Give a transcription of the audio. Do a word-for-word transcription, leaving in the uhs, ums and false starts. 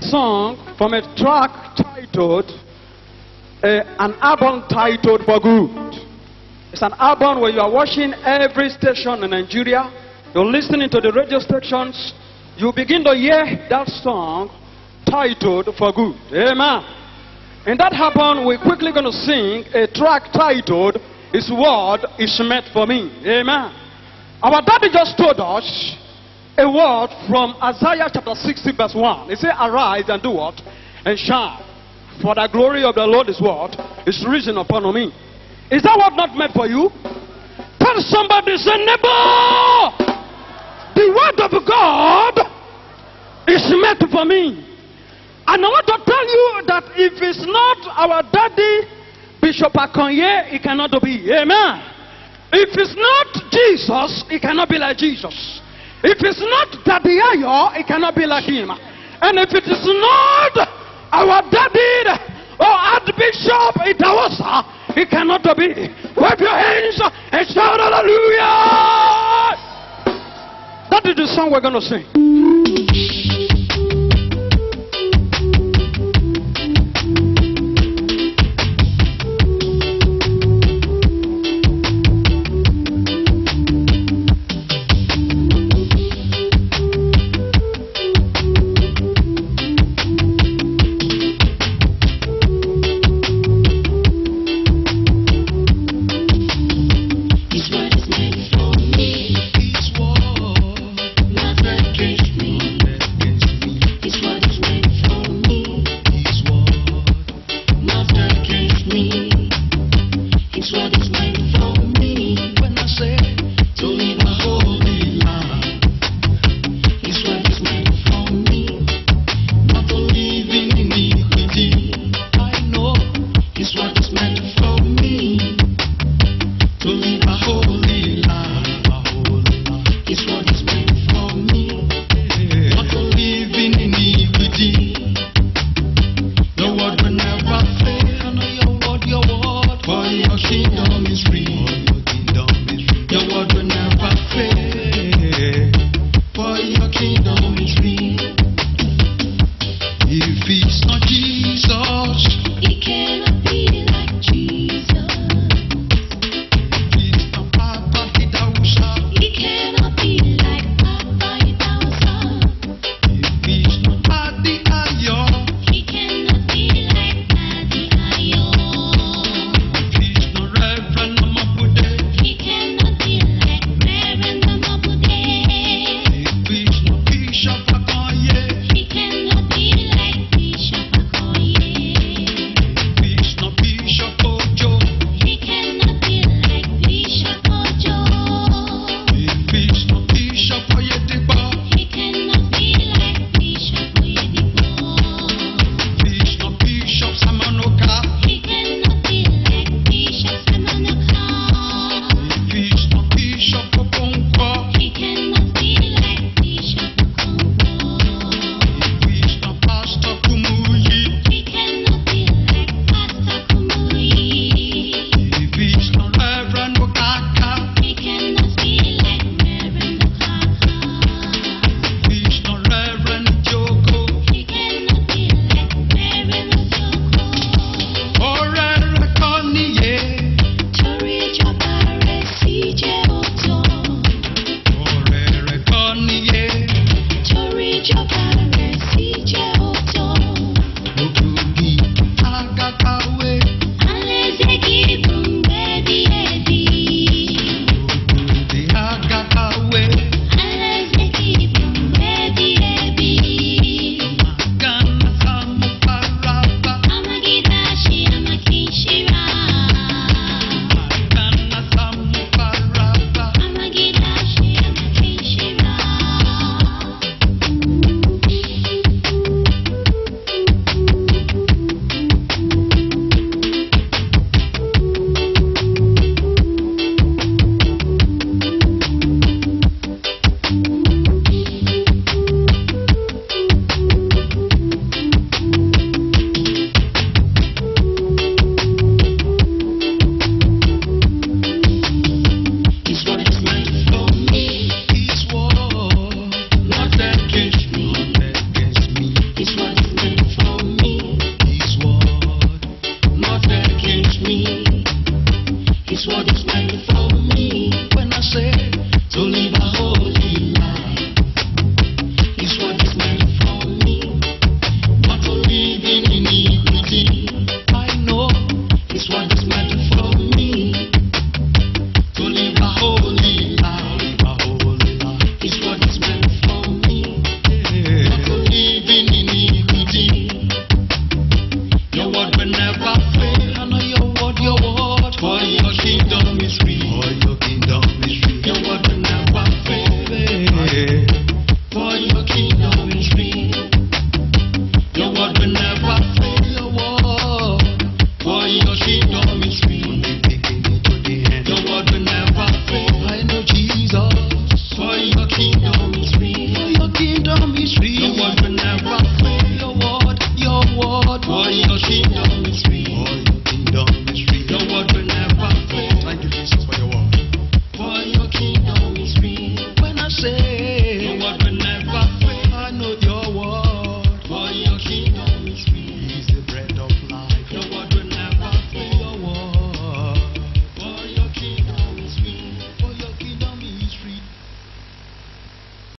song from a track titled, uh, an album titled For Good. It's an album where you are watching every station in Nigeria. You're listening to the radio stations. You begin to hear that song titled For Good. Amen. In that album, we're quickly going to sing a track titled, His Word is Meant for Me. Amen. Our daddy just told us a word from Isaiah chapter sixty verse one. He said, arise and do what? And shine. For the glory of the Lord is what? Is risen upon me. Is that what not meant for you? Tell somebody, say, neighbor, the word of God is meant for me. And I want to tell you that if it's not our daddy, Bishop Akonye, it cannot be. Amen. If it's not Jesus, it cannot be like Jesus. If it's not Daddy Ayo, it cannot be like him. And if it is not our daddy or Archbishop Itawasa, it cannot be. Wave your hands and shout hallelujah. That is the song we're going to sing. His word is meant for me. His word, not against word will never fail. Your word, for your kingdom is real. Your word will never fail. I know Jesus, for your kingdom is real. Your kingdom is real. Your word will never fail. Your word, your word, for your